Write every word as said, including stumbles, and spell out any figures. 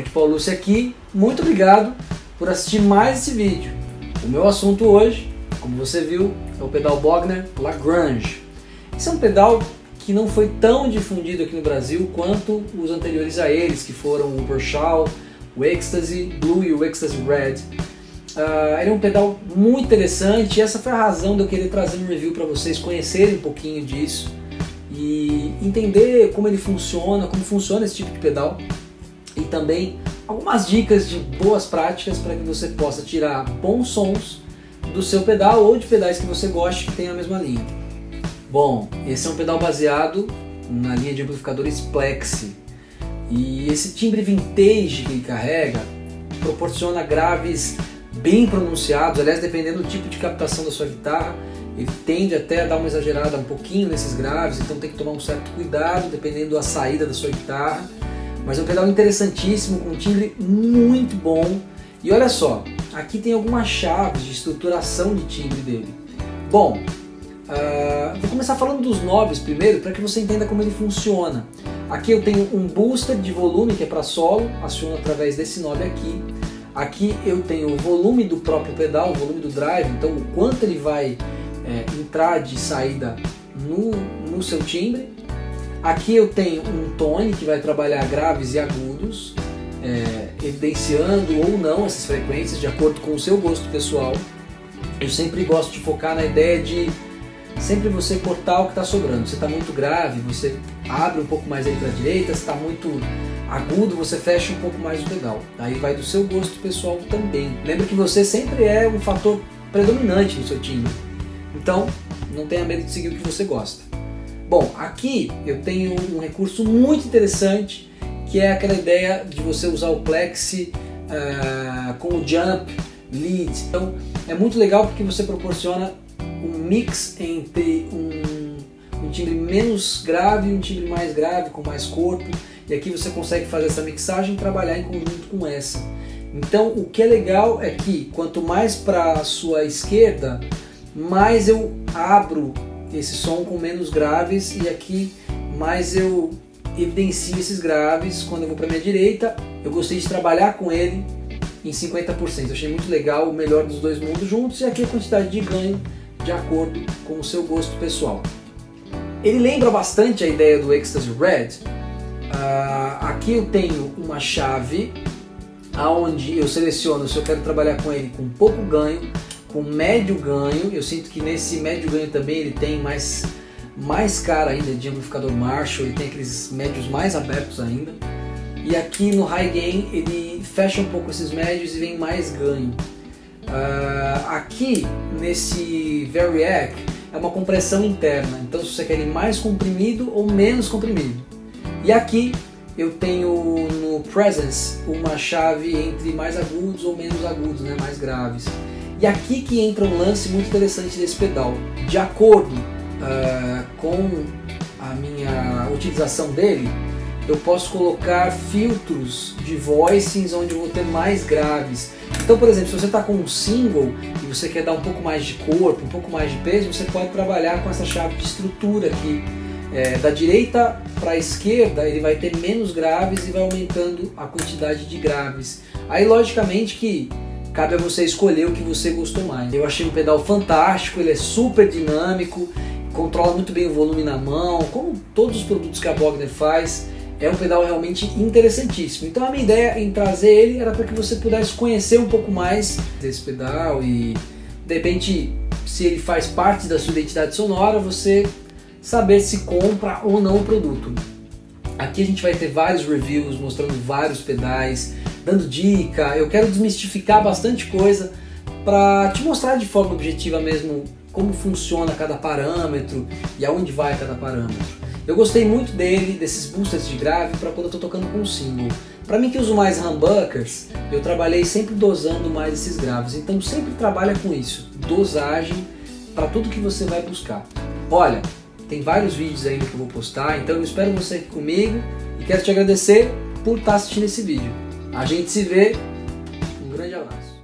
Eric Paulucci aqui, muito obrigado por assistir mais esse vídeo. O meu assunto hoje, como você viu, é o pedal Bogner Lagrange. Esse é um pedal que não foi tão difundido aqui no Brasil quanto os anteriores a eles, que foram o Burchell, o Ecstasy Blue e o Ecstasy Red. Uh, ele é um pedal muito interessante e essa foi a razão de eu querer trazer um review para vocês conhecerem um pouquinho disso e entender como ele funciona, como funciona esse tipo de pedal e também algumas dicas de boas práticas para que você possa tirar bons sons do seu pedal ou de pedais que você goste que tenham a mesma linha. Bom, esse é um pedal baseado na linha de amplificadores Plexi e esse timbre vintage que ele carrega proporciona graves bem pronunciados. Aliás, dependendo do tipo de captação da sua guitarra, ele tende até a dar uma exagerada um pouquinho nesses graves, então tem que tomar um certo cuidado dependendo da saída da sua guitarra. Mas é um pedal interessantíssimo, com um timbre muito bom. E olha só, aqui tem algumas chaves de estruturação de timbre dele. Bom, uh, vou começar falando dos knobs primeiro, para que você entenda como ele funciona. Aqui eu tenho um booster de volume que é para solo, aciono através desse knob aqui. Aqui eu tenho o volume do próprio pedal, o volume do drive, então o quanto ele vai é, entrar de saída no, no seu timbre. Aqui eu tenho um tone que vai trabalhar graves e agudos, é, evidenciando ou não essas frequências de acordo com o seu gosto pessoal. Eu sempre gosto de focar na ideia de sempre você cortar o que está sobrando. Se está muito grave, você abre um pouco mais aí para a direita. Se está muito agudo, você fecha um pouco mais o pedal. Aí vai do seu gosto pessoal também. Lembra que você sempre é um fator predominante no seu timbre. Então, não tenha medo de seguir o que você gosta. Bom, aqui eu tenho um recurso muito interessante, que é aquela ideia de você usar o Plexi uh, com o Jump Lead. Então, é muito legal porque você proporciona um mix entre um, um timbre menos grave e um timbre mais grave, com mais corpo. E aqui você consegue fazer essa mixagem e trabalhar em conjunto com essa. Então o que é legal é que quanto mais para a sua esquerda, mais eu abro esse som com menos graves e aqui mais eu evidencio esses graves. Quando eu vou para a minha direita, eu gostei de trabalhar com ele em cinquenta por cento. Eu achei muito legal, o melhor dos dois mundos juntos, e aqui a quantidade de ganho de acordo com o seu gosto pessoal. Ele lembra bastante a ideia do Ecstasy Red. Uh, aqui eu tenho uma chave onde eu seleciono se eu quero trabalhar com ele com pouco ganho, com médio ganho. Eu sinto que nesse médio ganho também ele tem mais, mais cara ainda de amplificador Marshall, ele tem aqueles médios mais abertos ainda. E aqui no High Gain ele fecha um pouco esses médios e vem mais ganho. Uh, aqui nesse Variac é uma compressão interna, então se você quer ele mais comprimido ou menos comprimido. E aqui eu tenho no Presence uma chave entre mais agudos ou menos agudos, né, mais graves. E aqui que entra um lance muito interessante desse pedal. De acordo uh, com a minha utilização dele, eu posso colocar filtros de voicings onde eu vou ter mais graves. Então, por exemplo, se você está com um single e você quer dar um pouco mais de corpo, um pouco mais de peso, você pode trabalhar com essa chave de estrutura aqui. É, da direita para a esquerda ele vai ter menos graves e vai aumentando a quantidade de graves. Aí logicamente que cabe a você escolher o que você gostou mais. Eu achei um pedal fantástico, ele é super dinâmico, controla muito bem o volume na mão, como todos os produtos que a Bogner faz. É um pedal realmente interessantíssimo. Então a minha ideia em trazer ele era para que você pudesse conhecer um pouco mais desse pedal e de repente, se ele faz parte da sua identidade sonora, você saber se compra ou não o produto. Aqui a gente vai ter vários reviews mostrando vários pedais, dando dica. Eu quero desmistificar bastante coisa para te mostrar de forma objetiva mesmo como funciona cada parâmetro e aonde vai cada parâmetro. Eu gostei muito dele, desses boosters de grave para quando eu estou tocando com um single. Para mim que uso mais humbuckers, eu trabalhei sempre dosando mais esses graves. Então sempre trabalha com isso, dosagem para tudo que você vai buscar. Olha, tem vários vídeos ainda que eu vou postar, então eu espero você aqui comigo e quero te agradecer por estar assistindo esse vídeo. A gente se vê, um grande abraço.